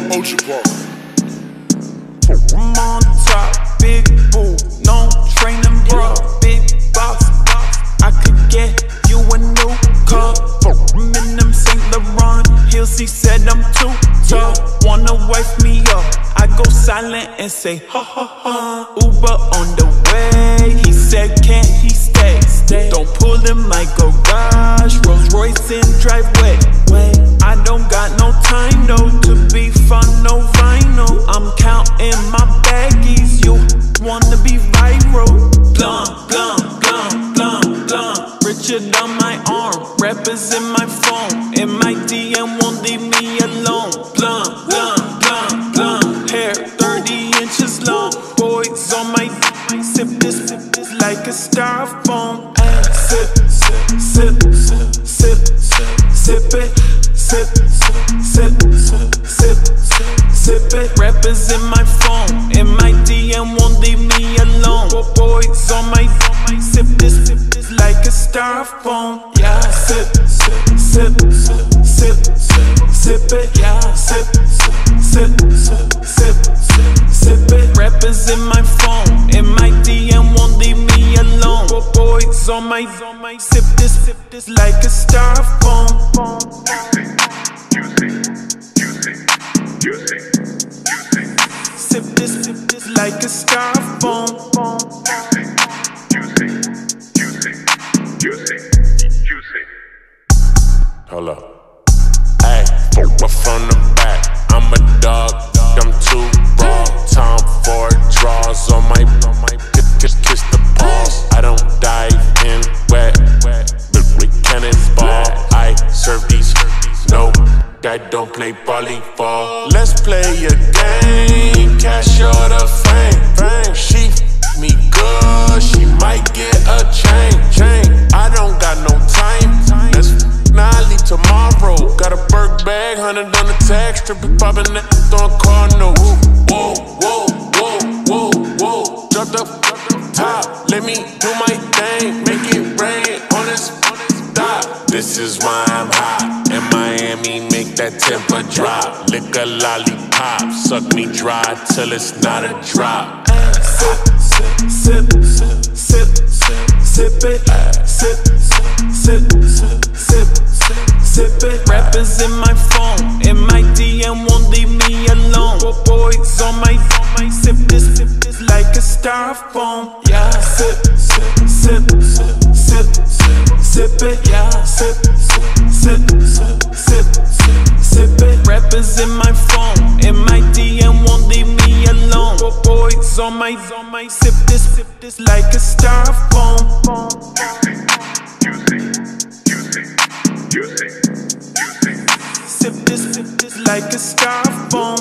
I'm on top, big boo, no trainin, bro, big box. I could get you a new car. I'm in them Saint Laurent heels, he said I'm too tall. Wanna wife me up, I go silent and say ha ha ha. Uber on the way, he said can't he stay? Don't pull in my garage, Royce in driveway. I don't got no time though to be fun, no vinyl. I'm counting my baggies, you wanna be viral? Glum, glum, glum, glum, glum. Richard on my arm, rappers in my phone, and my DM won't leave me alone. Glum, glum, glum, glum. Hair 30 inches long, boys on my sip this like a styrofoam. Sip, sip, sip, sip, sip it, sip, sip, sip, sip it. Rappers in my phone, and my DM won't leave me alone. Boys on my sip this like a styrofoam. Yeah, sip, sip, sip, sip, sip it. Yeah, sip, sip, sip, sip it. Rappers in my phone, and my DM won't leave me alone. Boys on my sip this like a styrofoam. Sip this like a styrofoam. Hold up. Ay, we're from the back. I'm a dog, I'm too raw. Tom Ford draws on my kiss the paws. I don't dive in wet, but we cannonball. I serve these, no, I don't play volleyball. Let's play a game, cash or the fame. She me good, she might get a chain. I don't got no time. Now I leave tomorrow. Got a Burke bag, 100 on the tag, stripping, popping that, throwing car notes. Whoa, whoa, whoa, whoa, whoa. Drop the top, let me do my thing, make it rain on this dot. This is why I'm hot. In Miami, make that temper drop. Lick a lollipop, suck me dry till it's not a drop. Sip, sip, sip, sip, sip it. Sip, sip, sip, sip it. Rappers in my phone, and my DM won't leave me alone. Boys on my sip this like a styrofoam. Yeah, sip, sip, sip, sip, sip it. Yeah, sip, sip, sip, sip it. Rappers in my phone, and my DM won't leave me alone. Boys on my sip this like a styrofoam. Sip this like a styrofoam.